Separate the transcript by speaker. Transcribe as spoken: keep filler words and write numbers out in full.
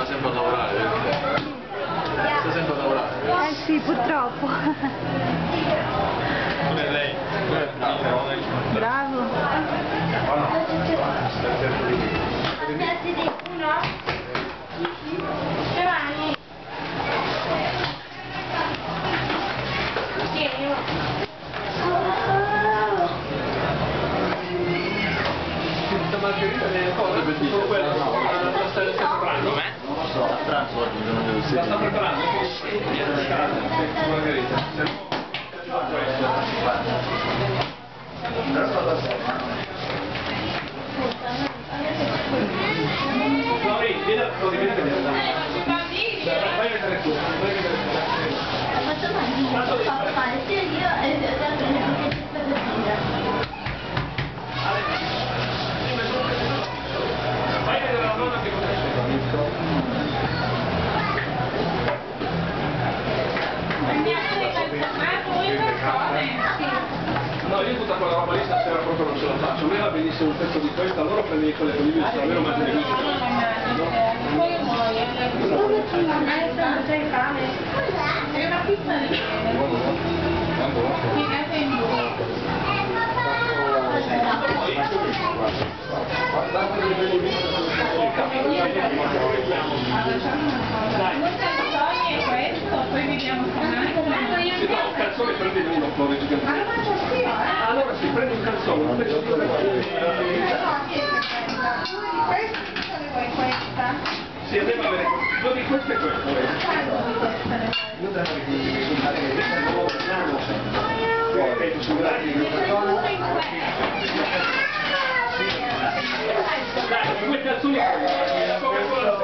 Speaker 1: sempre a lavorare, vero? Sta sempre a lavorare.
Speaker 2: Eh sì, purtroppo.
Speaker 1: Pure lei.
Speaker 2: Bravo.
Speaker 3: Uno? Giovanni. Tieni.
Speaker 1: Questa margherita è cosa per dire? Quella la sta preparando? Com'è?
Speaker 4: Non lo so, a pranzo oggi non devo
Speaker 1: La sta
Speaker 4: seguire.
Speaker 1: preparando? Margherita. Flori, vieni a Flori, vieni a vedere. Vai a vedere tu, vai a vedere tu.
Speaker 3: Faccio papà, sia io e io da prendere che ci sta per dire.
Speaker 1: Vai a vedere la nonna che cosa c'è. No, io tutta quella roba lì stasera proprio non ce la faccio. A me va benissimo un pezzo di questa, allora prendi quelle con i miei, almeno mangio le luci.
Speaker 3: È una pizza di
Speaker 5: poi vediamo
Speaker 1: Sì, no, un calzone prendi uno, Flori, gigantesco. Allora sì, prendi un calzone, un pezzo di sì, andiamo a vedere due di queste e queste. Dai, due calzoni come quello